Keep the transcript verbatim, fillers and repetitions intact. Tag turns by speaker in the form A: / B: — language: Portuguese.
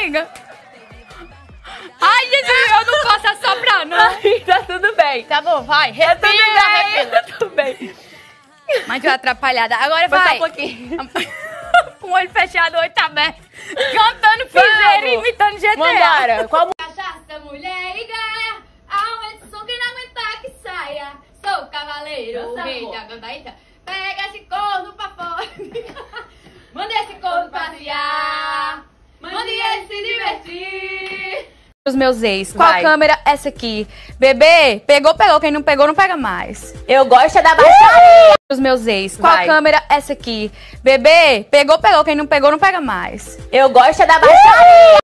A: amiga. Ai, Jesus, eu não posso assoprar, não.
B: Ai, tá tudo bem.
A: Tá bom, vai.
B: Tá tudo
A: Respira,
B: bem,
A: respira.
B: tá tudo bem.
A: Mas deu atrapalhada. Agora
B: Foi só
A: vai.
B: um pouquinho.
A: Com o olho fechado, o olho tá aberto. Cantando piseiro e imitando G T A.
B: Vambora. Qual
A: Cachaça, mulher e gaia, aumenta o som que não aguentar que saia. Sou cavaleiro, o rei da gandaíta. Pega esse corno pra fora. Manda esse corno passear. Mande ele se divertir. Os meus ex, qual
B: Vai.
A: câmera? Essa aqui. Bebê, pegou, pegou. Quem não pegou, não pega mais.
B: Eu gosto é da baixaria.
A: Os meus ex, qual
B: Vai.
A: câmera? Essa aqui. Bebê, pegou, pegou. Quem não pegou, não pega mais.
B: Eu gosto é da baixaria.